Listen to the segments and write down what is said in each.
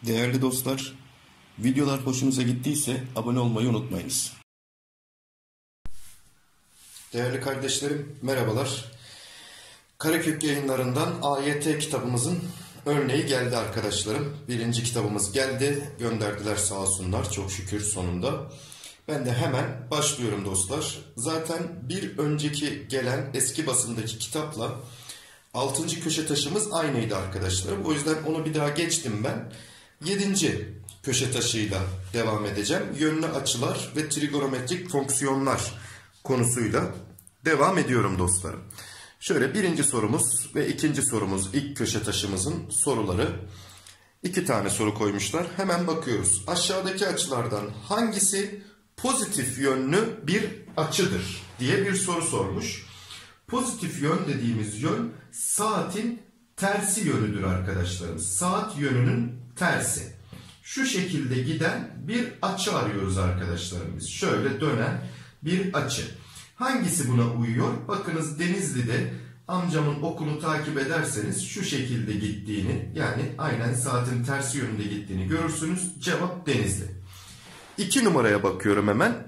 Değerli dostlar, videolar hoşunuza gittiyse abone olmayı unutmayınız. Değerli kardeşlerim, merhabalar. Karekök Yayınları'ndan AYT kitabımızın örneği geldi arkadaşlarım. Birinci kitabımız geldi, gönderdiler sağ olsunlar, çok şükür sonunda. Ben de hemen başlıyorum dostlar. Zaten bir önceki gelen eski basımdaki kitapla 6. köşe taşımız aynıydı arkadaşlarım. O yüzden onu bir daha geçtim ben. 7. köşe taşıyla devam edeceğim. Yönlü açılar ve trigonometrik fonksiyonlar konusuyla devam ediyorum dostlarım. Şöyle birinci sorumuz ve ikinci sorumuz, ilk köşe taşımızın soruları. 2 tane soru koymuşlar. Hemen bakıyoruz. Aşağıdaki açılardan hangisi pozitif yönlü bir açıdır diye bir soru sormuş. Pozitif yön dediğimiz yön saatin tersi yönüdür arkadaşlarım. Saat yönünün tersi. Şu şekilde giden bir açı arıyoruz arkadaşlarım biz. Şöyle dönen bir açı. Hangisi buna uyuyor? Bakınız Denizli'de amcamın okulunu takip ederseniz şu şekilde gittiğini, yani aynen saatin tersi yönünde gittiğini görürsünüz. Cevap Denizli. 2 numaraya bakıyorum hemen.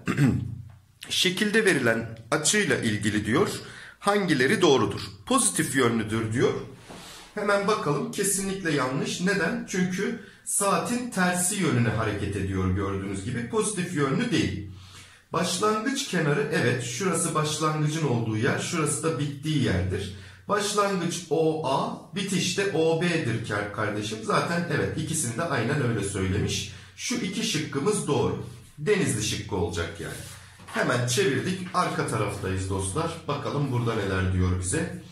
Şekilde verilen açıyla ilgili diyor. Hangileri doğrudur? Pozitif yönlüdür diyor. Hemen bakalım, kesinlikle yanlış. Neden? Çünkü saatin tersi yönüne hareket ediyor gördüğünüz gibi. Pozitif yönlü değil. Başlangıç kenarı, evet, şurası başlangıcın olduğu yer, şurası da bittiği yerdir. Başlangıç OA, bitiş de OB'dir kardeşim. Zaten evet, ikisini de aynen öyle söylemiş. Şu iki şıkkımız doğru. Denizli şıkkı olacak yani. Hemen çevirdik, arka taraftayız dostlar. Bakalım burada neler diyor bize.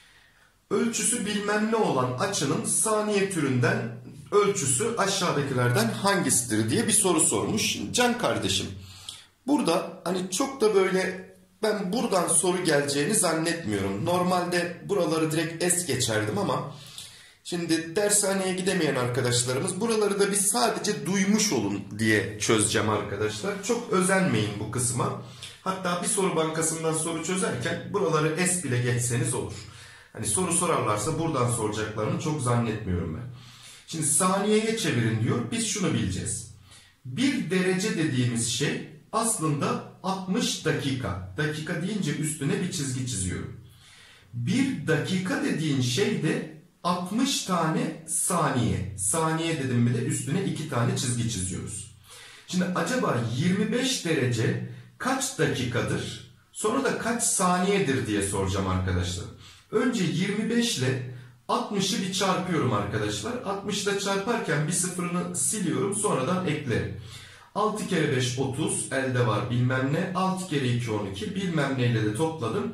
Ölçüsü bilmem ne olan açının saniye türünden ölçüsü aşağıdakilerden hangisidir diye bir soru sormuş. Can kardeşim, burada hani çok da böyle ben buradan soru geleceğini zannetmiyorum. Normalde buraları direkt es geçerdim ama şimdi dershaneye gidemeyen arkadaşlarımız buraları da bir sadece duymuş olun diye çözeceğim arkadaşlar. Çok özenmeyin bu kısma. Hatta bir soru bankasından soru çözerken buraları es bile geçseniz olur. Hani soru sorarlarsa buradan soracaklarını çok zannetmiyorum ben. Şimdi saniyeye çevirin diyor. Biz şunu bileceğiz. 1 derece dediğimiz şey aslında 60 dakika. Dakika deyince üstüne bir çizgi çiziyorum. 1 dakika dediğin şey de 60 tane saniye. Saniye dedim mi de üstüne 2 tane çizgi çiziyoruz. Şimdi acaba 25 derece kaç dakikadır? Sonra da kaç saniyedir diye soracağım arkadaşlar. Önce 25 ile 60'ı bir çarpıyorum arkadaşlar. 60 ile çarparken bir sıfırını siliyorum, sonradan eklerim. 6 kere 5 30, elde var bilmem ne. 6 kere 2 12, bilmem neyle de topladım.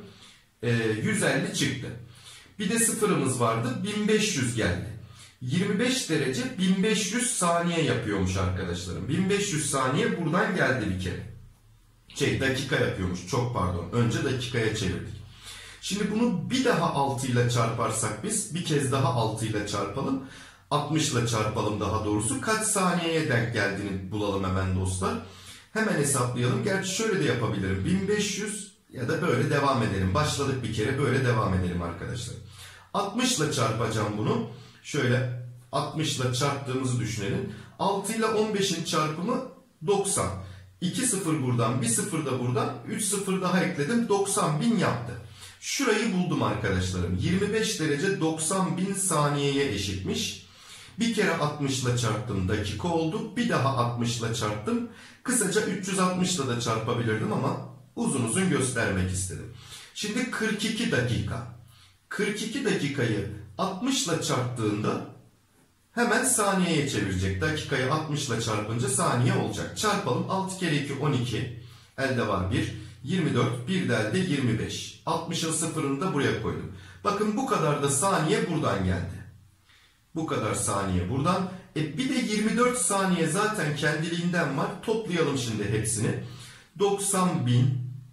150 çıktı. Bir de sıfırımız vardı, 1500 geldi. 25 derece 1500 saniye yapıyormuş arkadaşlarım. 1500 saniye buradan geldi bir kere. Dakika yapıyormuş, çok pardon. Önce dakikaya çevirdik. Şimdi bunu bir daha 6 ile çarparsak biz, bir kez daha 6 ile çarpalım. 60 ile çarpalım daha doğrusu. Kaç saniyeye denk geldiğini bulalım hemen dostlar. Hemen hesaplayalım. Gerçi şöyle de yapabilirim. 1500 ya da böyle devam edelim. Başladık bir kere, böyle devam edelim arkadaşlar. 60 ile çarpacağım bunu. Şöyle 60 ile çarptığımızı düşünelim. 6 ile 15'in çarpımı 90. 2 sıfır buradan, 1 sıfır da buradan, 3 sıfır daha ekledim. 90.000 yaptı. Şurayı buldum arkadaşlarım. 25 derece 90.000 saniyeye eşitmiş. Bir kere 60 ile çarptım, dakika oldu. Bir daha 60 ile çarptım. Kısaca 360 ile de çarpabilirdim ama uzun uzun göstermek istedim. Şimdi 42 dakika. 42 dakikayı 60 ile çarptığında hemen saniyeye çevirecek. Dakikayı 60 ile çarpınca saniye olacak. Çarpalım. 6 kere 2 12. Elde var 1. 24. Bir de elde 25. 60'ın sıfırını da buraya koydum. Bakın bu kadar da saniye buradan geldi. Bu kadar saniye buradan. Bir de 24 saniye zaten kendiliğinden var. Toplayalım şimdi hepsini. 90.000.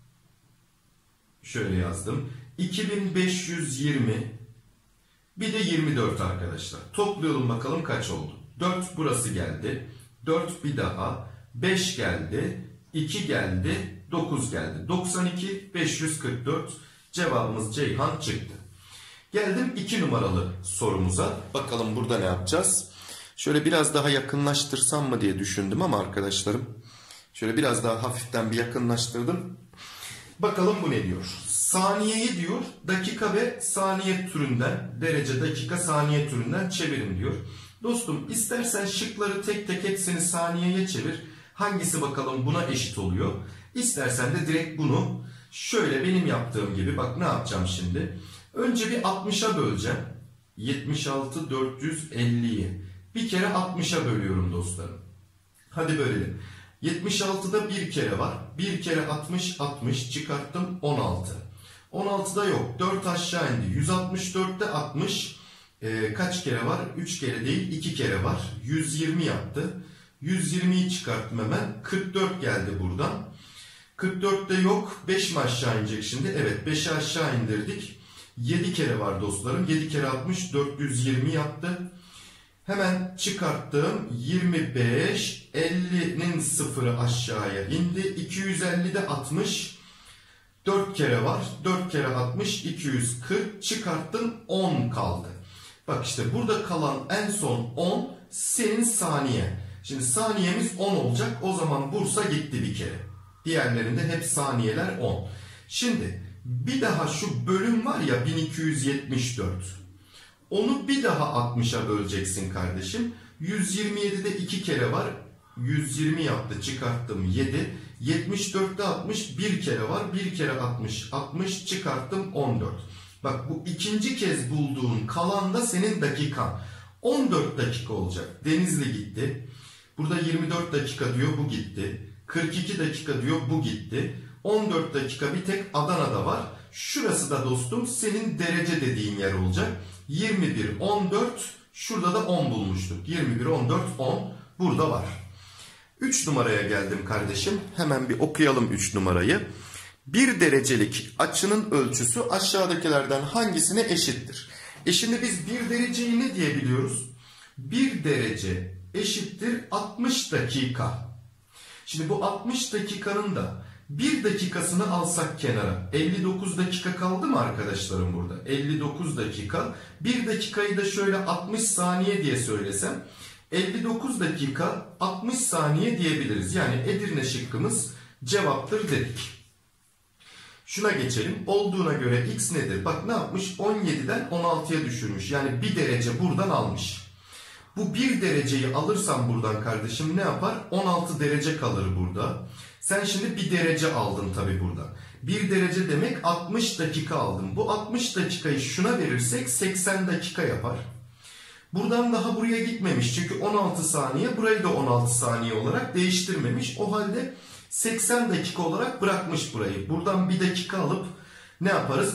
Şöyle yazdım. 2520. Bir de 24 arkadaşlar. Toplayalım bakalım kaç oldu. 4 burası geldi. 4 bir daha. 5 geldi. 2 geldi. 9 geldi. 92, 544. Cevabımız Ceyhan çıktı. Geldim 2 numaralı sorumuza. Bakalım burada ne yapacağız? Şöyle biraz daha yakınlaştırsam mı diye düşündüm ama arkadaşlarım. Şöyle biraz daha hafiften bir yakınlaştırdım. Bakalım bu ne diyor? Saniyeyi diyor dakika ve saniye türünden, derece dakika saniye türünden çevirin diyor. Dostum istersen şıkları tek tek hepsini saniyeye çevir. Hangisi bakalım buna eşit oluyor? İstersen de direkt bunu şöyle benim yaptığım gibi bak ne yapacağım şimdi? Önce bir 60'a böleceğim. 76.450'yi. Bir kere 60'a bölüyorum dostlarım. Hadi bölelim. 76'da bir kere var. Bir kere 60, 60 çıkarttım 16. 16'da yok. 4 aşağı indi. 164'te 60 kaç kere var? 3 kere değil 2 kere var. 120 yaptı. 120'yi çıkarttım hemen. 44 geldi buradan. 44'te yok. 5 mi aşağı inecek şimdi? Evet 5'i aşağı indirdik. 7 kere var dostlarım. 7 kere 60 420 yaptı. Hemen çıkarttım. 25 50'nin sıfırı aşağıya indi. 250'de 60 4 kere var. 4 kere 60 240 çıkarttım 10 kaldı. Bak işte burada kalan en son 10 senin saniye. Şimdi saniyemiz 10 olacak. O zaman Bursa gitti bir kere. Diğerlerinde hep saniyeler 10. Şimdi bir daha şu bölüm var ya 1274. Onu bir daha 60'a böleceksin kardeşim. 127'de 2 kere var. 120 yaptı çıkarttım 7. 74'te 60 bir kere var. Bir kere 60. 60 çıkarttım 14. Bak bu ikinci kez bulduğun kalan da senin dakikan. 14 dakika olacak. Denizli gitti. Burada 24 dakika diyor bu gitti. 42 dakika diyor bu gitti. 14 dakika bir tek Adana'da var. Şurası da dostum senin derece dediğin yer olacak. 21, 14 şurada da 10 bulmuştuk. 21, 14, 10 burada var. 3 numaraya geldim kardeşim. Hemen bir okuyalım 3 numarayı. 1 derecelik açının ölçüsü aşağıdakilerden hangisine eşittir? Şimdi biz 1 dereceyi ne diyebiliyoruz? 1 derece eşittir 60 dakika. Şimdi bu 60 dakikanın da 1 dakikasını alsak kenara. 59 dakika kaldı mı arkadaşlarım burada? 59 dakika. 1 dakikayı da şöyle 60 saniye diye söylesem 59 dakika 60 saniye diyebiliriz. Yani Edirne şıkkımız cevaptır dedik. Şuna geçelim. Olduğuna göre x nedir? Bak ne yapmış? 17'den 16'ya düşürmüş. Yani 1 derece buradan almış. Bu 1 dereceyi alırsam buradan kardeşim ne yapar? 16 derece kalır burada. Sen şimdi 1 derece aldın tabi burada. 1 derece demek 60 dakika aldım. Bu 60 dakikayı şuna verirsek 80 dakika yapar. Buradan daha buraya gitmemiş. Çünkü 16 saniye burayı da 16 saniye olarak değiştirmemiş. O halde 80 dakika olarak bırakmış burayı. Buradan 1 dakika alıp ne yaparız?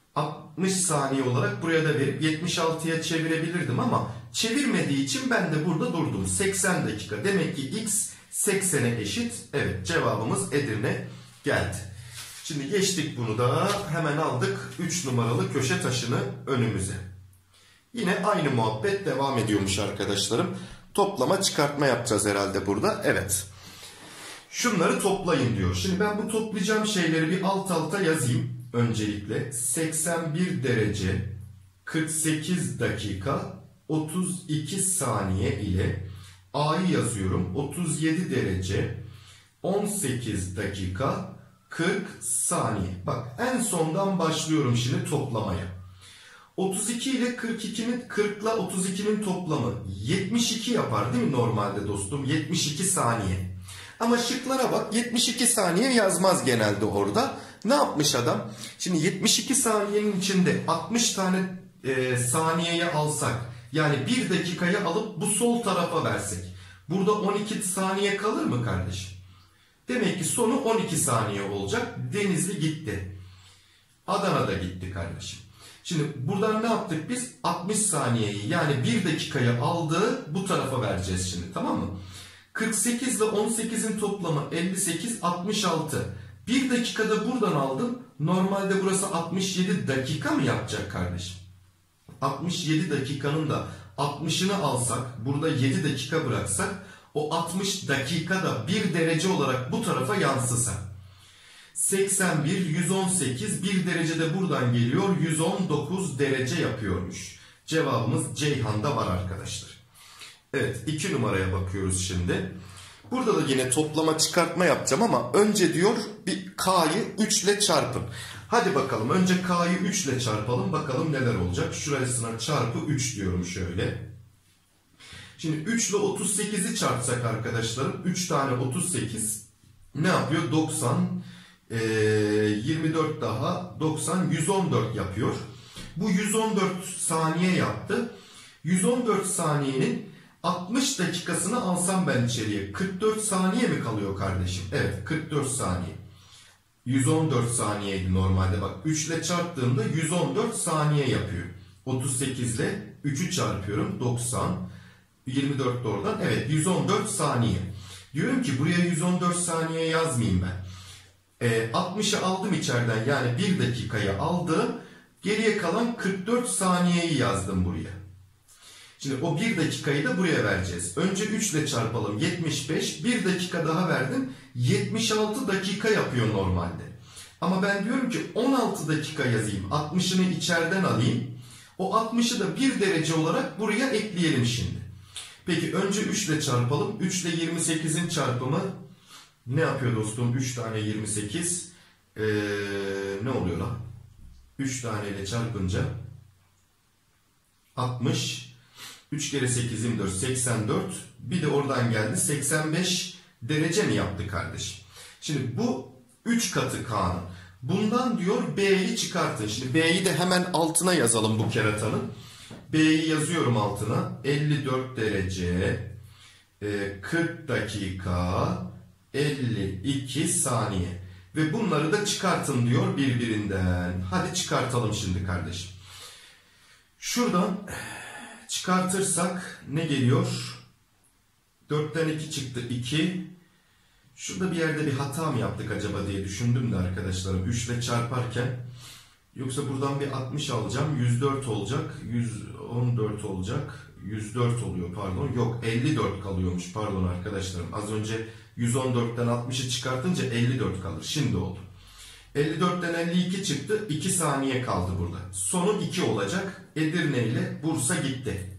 60 saniye olarak buraya da verip 76'ya çevirebilirdim ama çevirmediği için ben de burada durdum. 80 dakika. Demek ki x 80'e eşit. Evet cevabımız Edirne geldi. Şimdi geçtik bunu da hemen aldık 3 numaralı köşe taşını önümüze. Yine aynı muhabbet devam ediyormuş arkadaşlarım. Toplama çıkartma yapacağız herhalde burada. Evet. Şunları toplayın diyor. Şimdi ben bu toplayacağım şeyleri bir alt alta yazayım. Öncelikle 81 derece 48 dakika 32 saniye ile A'yı yazıyorum. 37 derece 18 dakika 40 saniye. Bak en sondan başlıyorum şimdi toplamaya. 32 ile 42'nin 40 ile 32'nin toplamı 72 yapar değil mi normalde dostum? 72 saniye. Ama şıklara bak 72 saniye yazmaz genelde orada. Ne yapmış adam? Şimdi 72 saniyenin içinde 60 tane saniyeye alsak yani 1 dakikayı alıp bu sol tarafa versek. Burada 12 saniye kalır mı kardeşim? Demek ki sonu 12 saniye olacak. Denizli gitti. Adana da gitti kardeşim. Şimdi buradan ne yaptık biz? 60 saniyeyi yani 1 dakikayı aldığı bu tarafa vereceğiz şimdi tamam mı? 48 ile 18'in toplamı 58, 66. 1 dakikada buradan aldım. Normalde burası 67 dakika mı yapacak kardeşim? 67 dakikanın da 60'ını alsak, burada 7 dakika bıraksak, o 60 dakikada 1 derece olarak bu tarafa yansısa. 81, 118, 1 derece de buradan geliyor, 119 derece yapıyormuş. Cevabımız Ceyhan'da var arkadaşlar. Evet, 2 numaraya bakıyoruz şimdi. Burada da yine toplama çıkartma yapacağım ama önce diyor bir K'yı 3 ile çarpın. Hadi bakalım önce K'yı 3 ile çarpalım, bakalım neler olacak. Şurasına çarpı 3 diyorum şöyle. Şimdi 3 ile 38'i çarpsak arkadaşlarım, 3 tane 38 ne yapıyor? 90, 24 daha 90, 114 yapıyor. Bu 114 saniye yaptı. 114 saniyenin 60 dakikasını alsam ben içeriye 44 saniye mi kalıyor kardeşim? Evet, 44 saniye. 114 saniyeydi normalde. Bak 3 ile çarptığımda 114 saniye yapıyor. 38 ile 3'ü çarpıyorum. 90. 24 de oradan. Evet, 114 saniye. Diyorum ki buraya 114 saniye yazmayayım ben. 60'ı aldım içeriden, yani 1 dakikayı aldım. Geriye kalan 44 saniyeyi yazdım buraya. Şimdi o 1 dakikayı da buraya vereceğiz. Önce 3 ile çarpalım. 75. 1 dakika daha verdim. 76 dakika yapıyor normalde. Ama ben diyorum ki 16 dakika yazayım. 60'ını içeriden alayım. O 60'ı da 1 derece olarak buraya ekleyelim şimdi. Peki önce 3 ile çarpalım. 3 ile 28'in çarpımı ne yapıyor dostum? 3 tane 28. Ne oluyor lan? 3 tane ile çarpınca 60. 3 kere 8 24, 84. Bir de oradan geldi 85 derece mi yaptı kardeşim? Şimdi bu 3 katı K'nın. Bundan diyor B'yi çıkartın. Şimdi B'yi de hemen altına yazalım bu keratanın. B'yi yazıyorum altına. 54 derece, 40 dakika, 52 saniye. Ve bunları da çıkartın diyor birbirinden. Hadi çıkartalım şimdi kardeşim. Şuradan çıkartırsak ne geliyor? 4'ten 2 çıktı 2. Şurada bir yerde bir hata mı yaptık acaba diye düşündüm de arkadaşlarım. 3 ile çarparken. Yoksa buradan bir 60 alacağım. 104 olacak. 114 olacak. 104 oluyor pardon. Yok 54 kalıyormuş pardon arkadaşlarım. Az önce 114'ten 60'ı çıkartınca 54 kalır. Şimdi oldu. 54'ten 52 çıktı. 2 saniye kaldı burada. Sonu 2 olacak. Edirne ile Bursa gitti.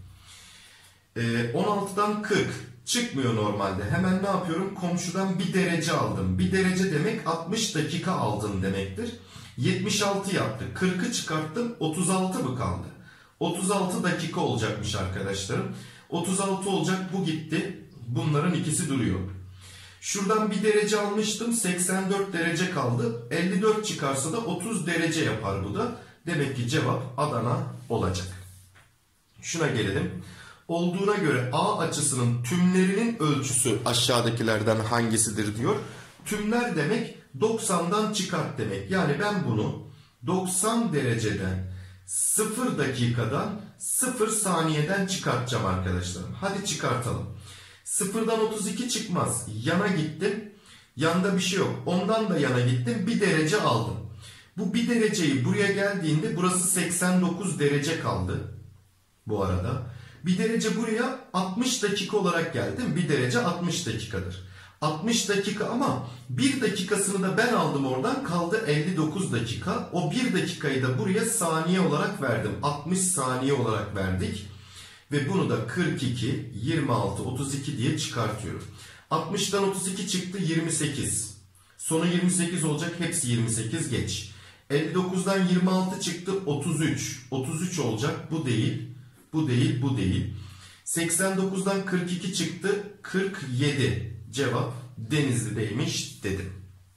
16'dan 40 çıkmıyor normalde. Hemen ne yapıyorum? Komşudan 1 derece aldım. 1 derece demek 60 dakika aldın demektir. 76 yaptı. 40'ı çıkarttım. 36 mı kaldı? 36 dakika olacakmış arkadaşlarım. 36 olacak, bu gitti. Bunların ikisi duruyor. Şuradan 1 derece almıştım. 84 derece kaldı. 54 çıkarsa da 30 derece yapar bu da. Demek ki cevap Adana olacak. Şuna gelelim. Olduğuna göre A açısının tümlerinin ölçüsü aşağıdakilerden hangisidir diyor. Tümler demek 90'dan çıkart demek. Yani ben bunu 90 dereceden 0 dakikadan 0 saniyeden çıkartacağım arkadaşlarım. Hadi çıkartalım. 0'dan 32 çıkmaz. Yana gittim. Yanda bir şey yok. Ondan da yana gittim. 1 derece aldım. Bu 1 dereceyi buraya geldiğinde burası 89 derece kaldı. Bu arada. 1 derece buraya 60 dakika olarak geldim. 1 derece 60 dakikadır. 60 dakika ama 1 dakikasını da ben aldım oradan, kaldı 59 dakika. O 1 dakikayı da buraya saniye olarak verdim. 60 saniye olarak verdik. Ve bunu da 42, 26, 32 diye çıkartıyorum. 60'tan 32 çıktı 28. Sonu 28 olacak, hepsi 28 geç. 59'dan 26 çıktı 33. 33 olacak, bu değil, bu değil, bu değil. 89'dan 42 çıktı 47. Cevap Denizli'deymiş dedim.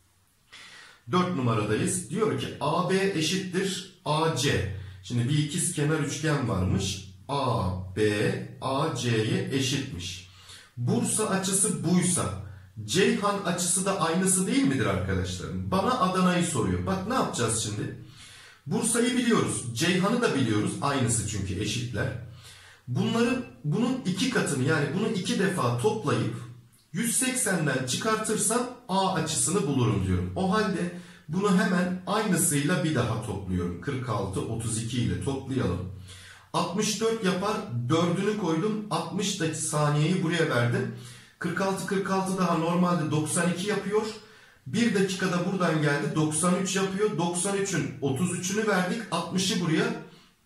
4 numaradayız. Diyor ki AB eşittir AC. Şimdi bir ikizkenar üçgen varmış. AB AC'ye eşitmiş. Bursa açısı buysa Ceyhan açısı da aynısı değil midir arkadaşlarım? Bana Adana'yı soruyor. Bak ne yapacağız şimdi? Bursa'yı biliyoruz. Ceyhan'ı da biliyoruz. Aynısı çünkü, eşitler. Bunun 2 katını, yani bunu 2 defa toplayıp 180'den çıkartırsam A açısını bulurum diyorum. O halde bunu hemen aynısıyla bir daha topluyorum. 46, 32 ile toplayalım. 64 yapar. 4'ünü koydum. 60 saniyeyi buraya verdim. 46, 46 daha normalde 92 yapıyor. 1 dakikada buradan geldi. 93 yapıyor. 93'ün 33'ünü verdik. 60'ı buraya.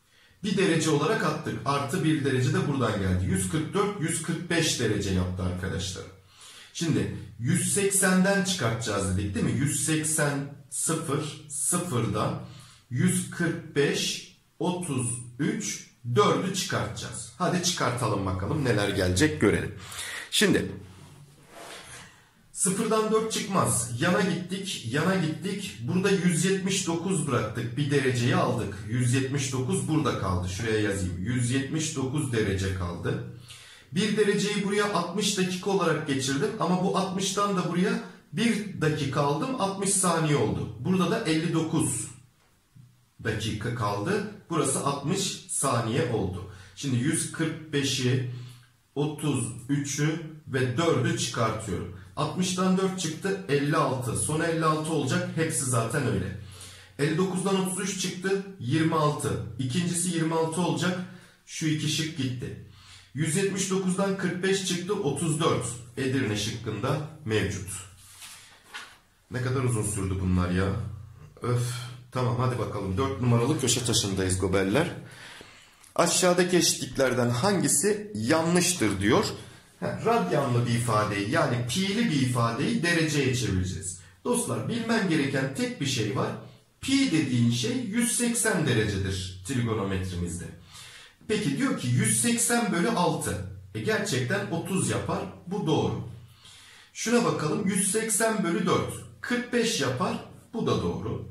bir derece olarak attık. Artı 1 derece de buradan geldi. 144, 145 derece yaptı arkadaşlar. Şimdi 180'den çıkartacağız dedik değil mi? 180 0'dan 145 33 4'ü çıkartacağız. Hadi çıkartalım bakalım neler gelecek görelim. Şimdi sıfırdan 4 çıkmaz. Yana gittik. Burada 179 bıraktık. Bir dereceyi aldık. 179 burada kaldı. Şuraya yazayım. 179 derece kaldı. Bir dereceyi buraya 60 dakika olarak geçirdim. Ama bu 60'tan da buraya 1 dakika aldım. 60 saniye oldu. Burada da 59 dakika kaldı. Burası 60 saniye oldu. Şimdi 145'i, 33'ü ve 4'ü çıkartıyorum. 60'dan 4 çıktı 56. Son 56 olacak. Hepsi zaten öyle. 59'dan 33 çıktı 26. İkincisi 26 olacak. Şu iki şık gitti. 179'dan 45 çıktı 34. Edirne şıkkında mevcut. Ne kadar uzun sürdü bunlar ya. Öf. Tamam hadi bakalım. 4 numaralı köşe taşındayız gobeller. Aşağıdaki eşitliklerden hangisi yanlıştır diyor. Radyanlı bir ifadeyi yani pi'li bir ifadeyi dereceye çevireceğiz. Dostlar bilmem gereken tek bir şey var. Pi dediğin şey 180 derecedir trigonometrimizde. Peki diyor ki 180 bölü 6. Gerçekten 30 yapar. Bu doğru. Şuna bakalım 180 bölü 4. 45 yapar. Bu da doğru.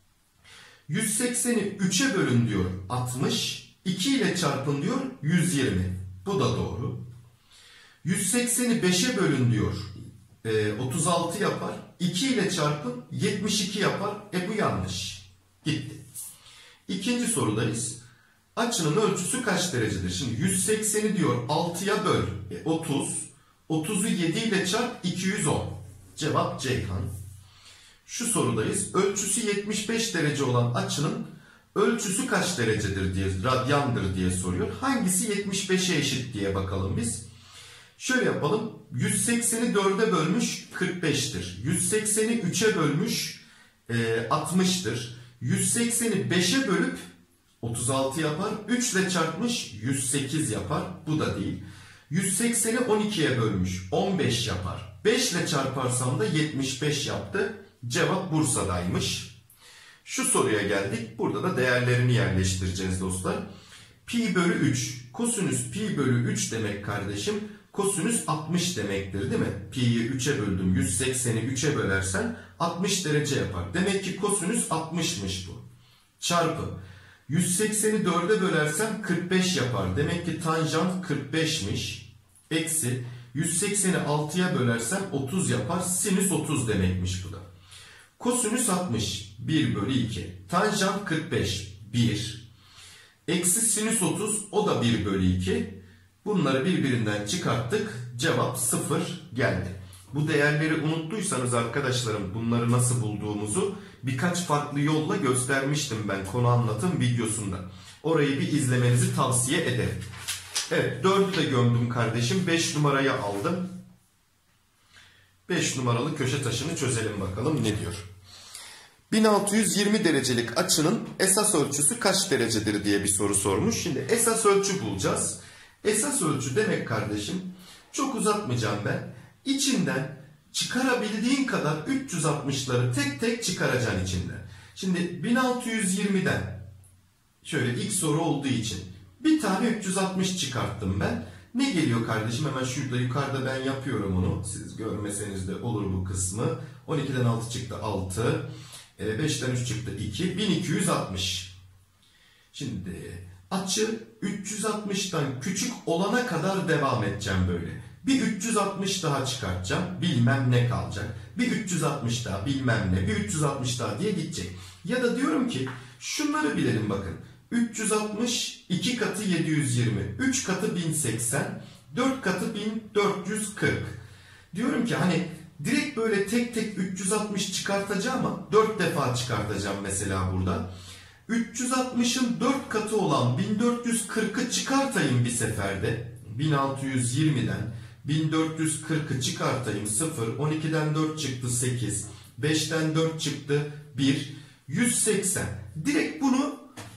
180'i 3'e bölün diyor 60. 2 ile çarpın diyor 120. Bu da doğru. 180'i 5'e bölün diyor 36 yapar. 2 ile çarpın 72 yapar. Bu yanlış. Gitti. İkinci sorudayız. Açının ölçüsü kaç derecedir? Şimdi 180'i diyor 6'ya böl 30. 30'u 7 ile çarp 210. Cevap Ceyhan. Şu sorudayız. Ölçüsü 75 derece olan açının ölçüsü kaç derecedir diye, radyandır diye soruyor. Hangisi 75'e eşit diye bakalım biz. Şöyle yapalım. 180'i 4'e bölmüş 45'tir. 180'i 3'e bölmüş 60'tır. 180'i 5'e bölüp 36 yapar. 3 ile çarpmış 108 yapar. Bu da değil. 180'i 12'ye bölmüş 15 yapar. 5 ile çarparsam da 75 yaptı. Cevap Bursa'daymış. Şu soruya geldik. Burada da değerlerini yerleştireceğiz dostlar. Pi bölü 3. Kosinüs pi bölü 3 demek kardeşim. Kosinüs 60 demektir değil mi? Pi'yi 3'e böldüm. 180'i 3'e bölersen 60 derece yapar. Demek ki kosinüs 60'mış bu. Çarpı. 180'i 4'e bölersem 45 yapar. Demek ki tanjant 45'miş. Eksi. 180'i 6'ya bölersem 30 yapar. Sinüs 30 demekmiş bu da. Kosinüs 60. 1 bölü 2. Tanjant 45. 1. Eksi sinüs 30. O da 1 bölü 2. Bunları birbirinden çıkarttık. Cevap 0 geldi. Bu değerleri unuttuysanız arkadaşlarım bunları nasıl bulduğumuzu birkaç farklı yolla göstermiştim ben konu anlatım videosunda. Orayı bir izlemenizi tavsiye ederim. Evet 4'ü de gömdüm kardeşim. 5 numarayı aldım. 5 numaralı köşe taşını çözelim bakalım ne diyor. 1620 derecelik açının esas ölçüsü kaç derecedir diye bir soru sormuş. Şimdi esas ölçü bulacağız. Esas ölçü demek kardeşim çok uzatmayacağım ben. İçinden çıkarabildiğin kadar 360'ları tek tek çıkaracaksın içinden. Şimdi 1620'den şöyle ilk soru olduğu için bir tane 360 çıkarttım ben. Ne geliyor kardeşim? Hemen şurada yukarıda ben yapıyorum onu. Siz görmeseniz de olur bu kısmı. 12'den 6 çıktı 6. 5'ten 3 çıktı 2. 1260. Şimdi açı 360'tan küçük olana kadar devam edeceğim böyle. Bir 360 daha çıkartacağım. Bilmem ne kalacak. Bir 360 daha bilmem ne. Bir 360 daha diye gidecek. Ya da diyorum ki şunları bilelim bakın. 360 2 katı 720. 3 katı 1080. 4 katı 1440. Diyorum ki hani direkt böyle tek tek 360 çıkartacağım ama 4 defa çıkartacağım mesela burada. 360'ın 4 katı olan 1440'ı çıkartayım bir seferde. 1620'den 1440'ı çıkartayım 0. 12'den 4 çıktı 8. 5'ten 4 çıktı 1. 180. Direkt bunu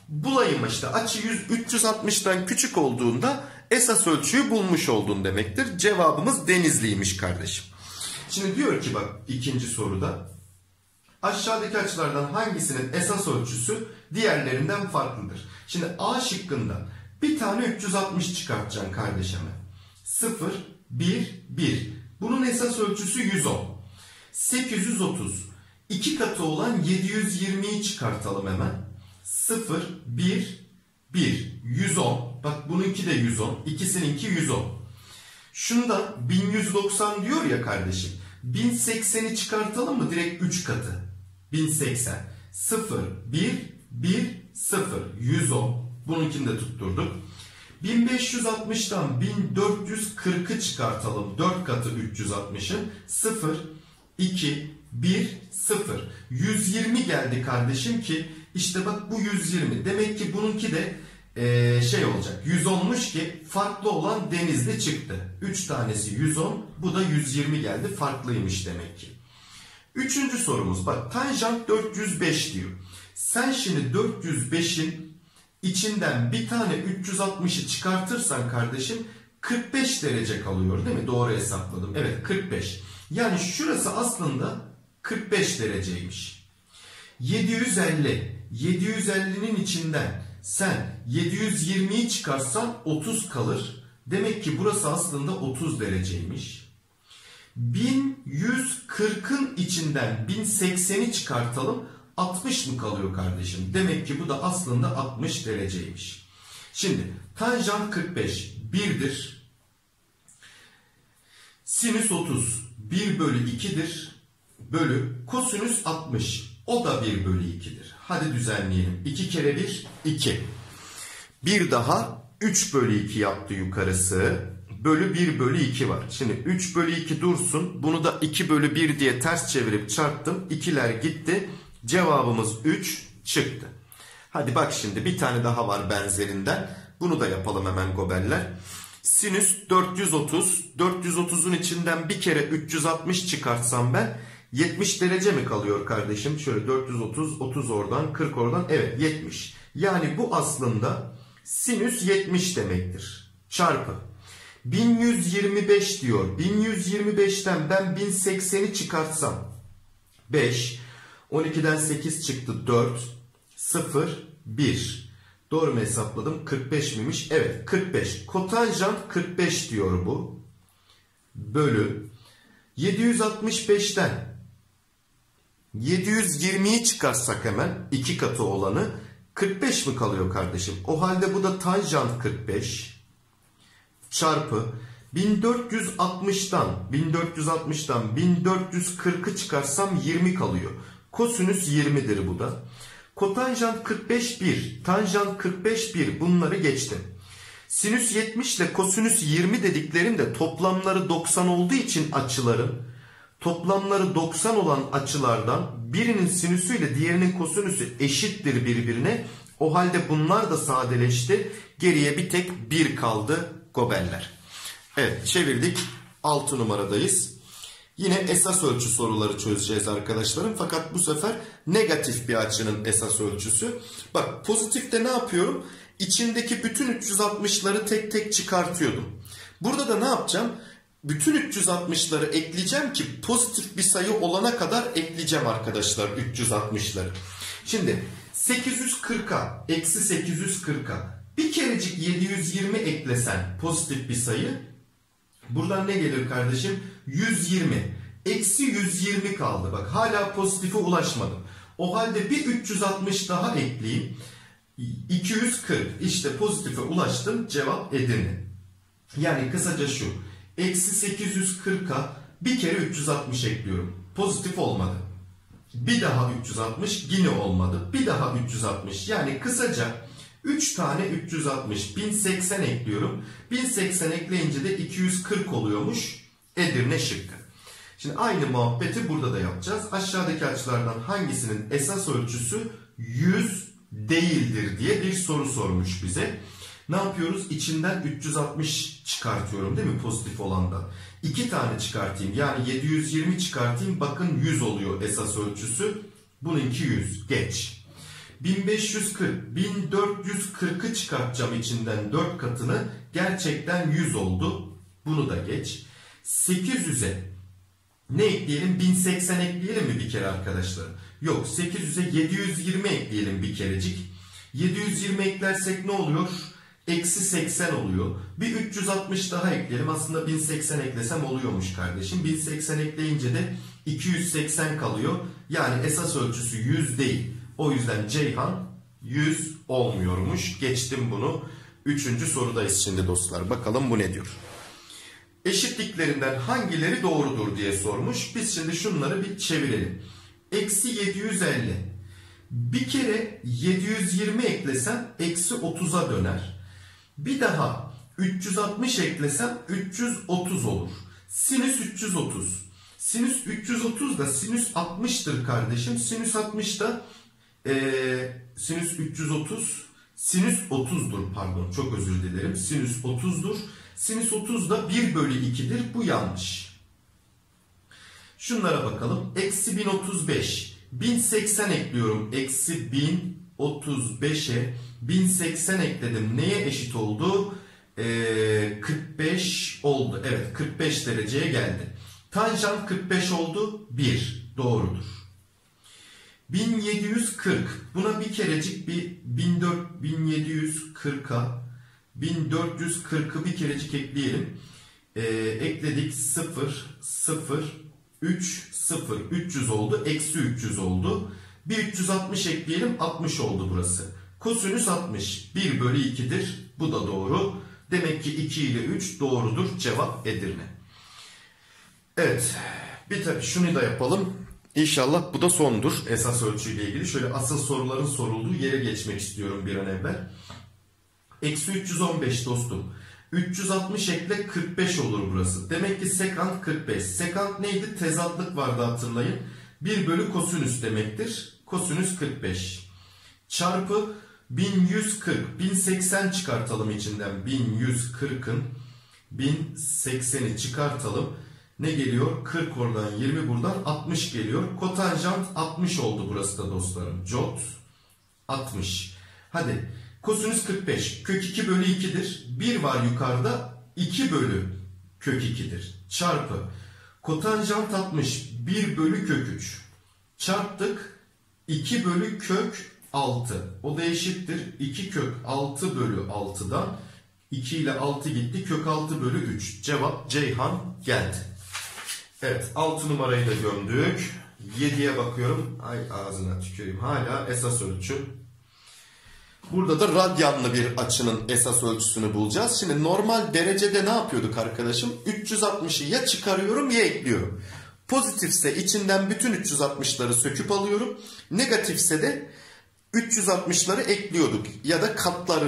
bulayım işte açı 360'tan küçük olduğunda esas ölçüyü bulmuş oldun demektir. Cevabımız Denizli'ymiş kardeşim. Şimdi diyor ki bak ikinci soruda aşağıdaki açılardan hangisinin esas ölçüsü diğerlerinden farklıdır? Şimdi A şıkkında bir tane 360 çıkartacaksın kardeşime. 0, 1, 1. Bunun esas ölçüsü 110. 830. 2 katı olan 720'yi çıkartalım hemen. 0, 1, 1. 110. Bak bununki de 110. İkisininki 110. Şunda 1190 diyor ya kardeşim. 1080'i çıkartalım mı? Direkt 3 katı. 1080. 0, 1, 1, 0. 110. Bununkini de tutturduk. 1560'tan 1440'ı çıkartalım. 4 katı 360'ın. 0, 2, 1, 0. 120 geldi kardeşim ki işte bak bu 120. Demek ki bununki de şey olacak. 110'muş ki farklı olan Denizli çıktı. 3 tanesi 110. Bu da 120 geldi. Farklıymış demek ki. Üçüncü sorumuz bak tanjant 405 diyor. Sen şimdi 405'in içinden bir tane 360'ı çıkartırsan kardeşim 45 derece kalıyor değil mi? Doğru hesapladım. Evet 45. Yani şurası aslında 45 dereceymiş. 750. 750'nin içinden sen 720'yi çıkarsan 30 kalır. Demek ki burası aslında 30 dereceymiş. 1140'ın içinden 1080'i çıkartalım. 60 mı kalıyor kardeşim? Demek ki bu da aslında 60 dereceymiş. Şimdi tanjant 45 1'dir. Sinüs 30 1 bölü 2'dir. Bölü kosinüs 60 o da 1 bölü 2'dir. Hadi düzenleyelim. 2 kere 1 2. Bir daha 3 bölü 2 yaptı yukarısı. Bölü 1 bölü 2 var. Şimdi 3 bölü 2 dursun. Bunu da 2 bölü 1 diye ters çevirip çarptım. 2'ler gitti. Cevabımız 3 çıktı. Hadi bak şimdi bir tane daha var benzerinden. Bunu da yapalım hemen gobeller. Sinüs 430. 430'un içinden bir kere 360 çıkartsam ben 70 derece mi kalıyor kardeşim? Şöyle 430, 30 oradan, 40 oradan. Evet 70. Yani bu aslında sinüs 70 demektir. Çarpı. 1125 diyor. 1125'ten ben 1080'i çıkartsam 5. 12'den 8 çıktı 4. 0, 1. Doğru mu hesapladım? 45 miymiş? Evet 45. Kotanjant 45 diyor bu. Bölü 765'ten 720'yi çıkarsak hemen 2 katı olanı 45 mi kalıyor kardeşim? O halde bu da tanjant 45 çarpı 1460'tan 1440'ı çıkarsam 20 kalıyor. Kosinüs 20'dir bu da. Kotanjant 45 1, tanjant 45 1 bunları geçtim. Sinüs 70 ile kosinüs 20 dediklerim de toplamları 90 olduğu için açıların toplamları 90 olan açılardan birinin sinüsü ile diğerinin kosinüsü eşittir birbirine. O halde bunlar da sadeleşti. Geriye bir tek 1 kaldı gobeller. Evet çevirdik. 6 numaradayız. Yine esas ölçü soruları çözeceğiz arkadaşlarım. Fakat bu sefer negatif bir açının esas ölçüsü. Bak pozitifte ne yapıyorum? İçindeki bütün 360'ları tek tek çıkartıyordum. Burada da ne yapacağım? Bütün 360'ları ekleyeceğim ki pozitif bir sayı olana kadar ekleyeceğim arkadaşlar 360'ları. Şimdi 840'a eksi 840'a bir kerecik 720 eklesen pozitif bir sayı. Buradan ne gelir kardeşim? 120. Eksi 120 kaldı. Bak hala pozitife ulaşmadım. O halde bir 360 daha ekleyeyim. 240. İşte pozitife ulaştım. Cevap Edirne. Yani kısaca şu. Eksi 840'a bir kere 360 ekliyorum. Pozitif olmadı. Bir daha 360 yine olmadı. Bir daha 360. Yani kısaca 3 tane 360. 1080 ekliyorum. 1080 ekleyince de 240 oluyormuş. Edirne şıkkı. Şimdi aynı muhabbeti burada da yapacağız. Aşağıdaki açılardan hangisinin esas ölçüsü 100 değildir diye bir soru sormuş bize. Ne yapıyoruz? İçinden 360 çıkartıyorum değil mi? Pozitif olandan. 2 tane çıkartayım. Yani 720 çıkartayım. Bakın 100 oluyor esas ölçüsü. Bununki 100. Geç. 1540, 1440'ı çıkartacağım içinden 4 katını. Gerçekten 100 oldu. Bunu da geç. 800'e ne ekleyelim? 1080 ekleyelim mi bir kere arkadaşlar? Yok, 800'e 720 ekleyelim bir kerecik. 720 eklersek ne oluyor? Eksi 80 oluyor. Bir 360 daha ekleyelim. Aslında 1080 eklesem oluyormuş kardeşim. 1080 ekleyince de 280 kalıyor. Yani esas ölçüsü 100 değil. O yüzden Ceyhan 100 olmuyormuş. Geçtim bunu. 3. sorudayız şimdi dostlar. Bakalım bu ne diyor? Eşitliklerinden hangileri doğrudur diye sormuş. Biz şimdi şunları bir çevirelim. Eksi 750. Bir kere 720 eklesem eksi 30'a döner. Bir daha 360 eklesem 330 olur. Sinüs 330. Sinüs 330 da sinüs 60'tır kardeşim. Sinüs 60 da sinüs 330. Sinüs 30'dur pardon. Çok özür dilerim. Sinüs 30'dur. Sinüs 30 da 1 bölü 2'dir. Bu yanlış. Şunlara bakalım. Eksi 1035. 1080 ekliyorum. Eksi 1035'e 1080 ekledim. Neye eşit oldu? 45 oldu. Evet, 45 dereceye geldi. Tanjant 45 oldu. 1. Doğrudur. 1740. Buna bir kerecik bir 1740'a 1440'ı bir kerecik ekleyelim. Ekledik 0, 0, 3, 0. 300 oldu. Eksi 300 oldu. Bir 360 ekleyelim. 60 oldu burası. Kosinüs 60. 1 bölü 2'dir. Bu da doğru. Demek ki 2 ile 3 doğrudur. Cevap Edirne. Evet. Bir tabi şunu da yapalım. İnşallah bu da sondur. Esas ölçüyle ilgili. Şöyle asıl soruların sorulduğu yere geçmek istiyorum bir an evvel. Eksi 315 dostum. 360 ekle 45 olur burası. Demek ki sekant 45. Sekant neydi? Tezatlık vardı hatırlayın. 1 bölü kosinüs demektir. Kosinüs 45. Çarpı 1140. 1080 çıkartalım içinden. 1140'ın 1080'i çıkartalım. Ne geliyor? 40 oradan 20 buradan 60 geliyor. Kotanjant 60 oldu burası da dostlarım. Jot 60. Hadi. Kosinüs 45. Kök 2 bölü 2'dir. 1 var yukarıda. 2 bölü kök 2'dir. Çarpı. Kotanjant 60. 1 bölü kök 3. Çarptık. 2 bölü kök 6. O da eşittir. 2 kök 6 bölü 6'dan 2 ile 6 gitti. Kök 6 bölü 3. Cevap Ceyhan geldi. Evet. 6 numarayı da gömdük. 7'ye bakıyorum. Ay ağzına tüküreyim. Hala esas ölçü. Burada da radyanlı bir açının esas ölçüsünü bulacağız. Şimdi normal derecede ne yapıyorduk arkadaşım? 360'ı ya çıkarıyorum ya ekliyorum. Pozitifse içinden bütün 360'ları söküp alıyorum. Negatifse de 360'ları ekliyorduk. Ya da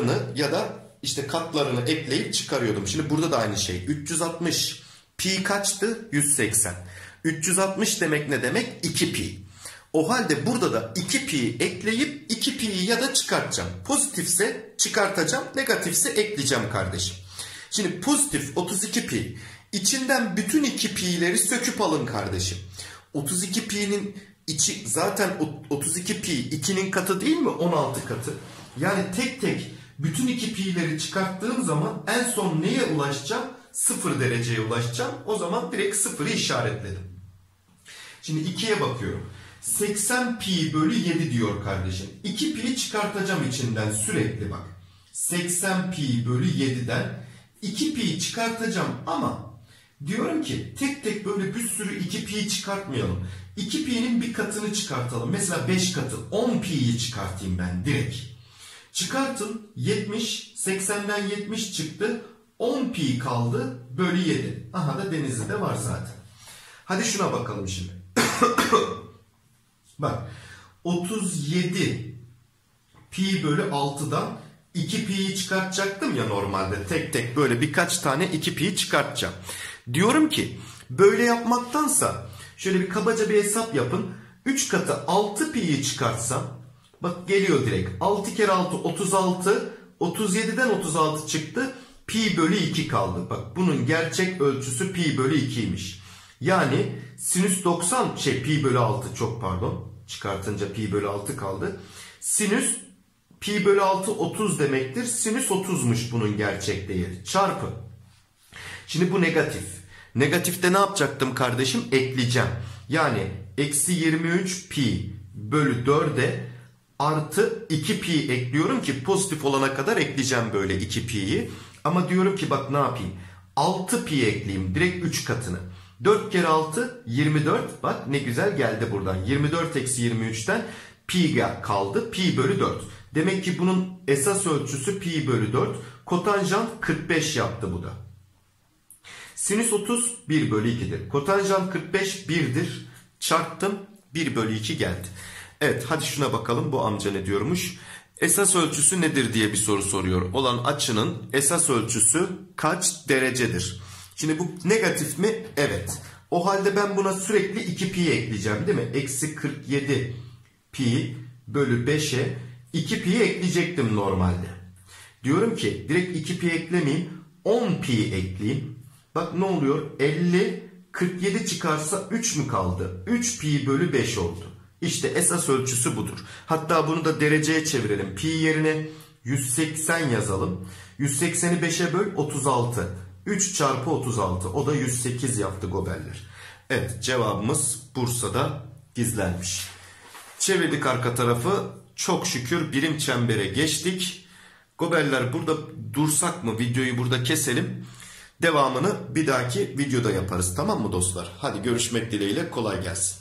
katlarını ekleyip çıkarıyordum. Şimdi burada da aynı şey. 360 pi kaçtı? 180. 360 demek ne demek? 2 pi. O halde burada da 2 pi'yi ekleyip 2 pi'yi ya da çıkartacağım. Pozitifse çıkartacağım, negatifse ekleyeceğim kardeşim. Şimdi pozitif 32 pi. İçinden bütün 2 pi'leri söküp alın kardeşim. 32 pi'nin içi zaten 32 pi 2'nin katı değil mi? 16 katı. Yani tek tek bütün 2 pi'leri çıkarttığım zaman en son neye ulaşacağım? 0 dereceye ulaşacağım. O zaman direkt 0'ı işaretledim. Şimdi 2'ye bakıyorum. 80 pi bölü 7 diyor kardeşim. 2 pi çıkartacağım içinden sürekli bak. 80 pi bölü 7'den 2 pi çıkartacağım ama diyorum ki tek tek böyle bir sürü 2 pi çıkartmayalım. 2 pi'nin bir katını çıkartalım. Mesela 5 katı 10 pi'yi çıkartayım ben direkt. Çıkartın 70, 80'den 70 çıktı. 10 pi kaldı bölü 7. Aha da Denizli'de var zaten. Hadi şuna bakalım şimdi. Bak 37 pi bölü 6'dan 2 pi'yi çıkartacaktım ya normalde. Tek tek böyle birkaç tane 2 pi'yi çıkartacağım. Diyorum ki böyle yapmaktansa şöyle bir kabaca bir hesap yapın. 3 katı 6 pi'yi çıkartsam bak geliyor direkt. 6 kere 6 36. 37'den 36 çıktı. Pi bölü 2 kaldı. Bak bunun gerçek ölçüsü pi bölü 2'ymiş. Yani sinüs 90 pi bölü 6 çok pardon. Çıkartınca pi bölü 6 kaldı. Sinüs pi bölü 6 30 demektir. Sinüs 30'muş bunun gerçek değeri. Çarpı. Şimdi bu negatif. Negatifte ne yapacaktım kardeşim? Ekleyeceğim. Yani eksi 23 pi bölü 4'e artı 2 pi ekliyorum ki pozitif olana kadar ekleyeceğim böyle 2 pi'yi. Ama diyorum ki bak ne yapayım? 6 pi ekleyeyim. Direkt 3 katını. 4 kere 6 24. Bak ne güzel geldi buradan. 24 eksi 23'ten pi kaldı. Pi bölü 4. Demek ki bunun esas ölçüsü pi bölü 4. Kotanjant 45 yaptı bu da. Sinüs 30 1 bölü 2'dir. Kotanjant 45 1'dir. Çarptım 1 bölü 2 geldi. Evet hadi şuna bakalım bu amca ne diyormuş. Esas ölçüsü nedir diye bir soru soruyor. Olan açının esas ölçüsü kaç derecedir? Şimdi bu negatif mi? Evet. O halde ben buna sürekli 2 pi ekleyeceğim değil mi? Eksi 47 pi bölü 5'e 2 pi ekleyecektim normalde. Diyorum ki direkt 2 pi eklemeyeyim. 10 pi ekleyeyim. Bak ne oluyor? 50, 47 çıkarsa 3 mü kaldı? 3 pi bölü 5 oldu. İşte esas ölçüsü budur. Hatta bunu da dereceye çevirelim. Pi yerine 180 yazalım. 180'i 5'e böl 36. 3 çarpı 36. O da 108 yaptı gobeller. Evet cevabımız Bursa'da gizlenmiş. Çevirdik arka tarafı. Çok şükür birim çembere geçtik. Gobeller burada dursak mı? Videoyu burada keselim. Devamını bir dahaki videoda yaparız. Tamam mı dostlar? Hadi görüşmek dileğiyle kolay gelsin.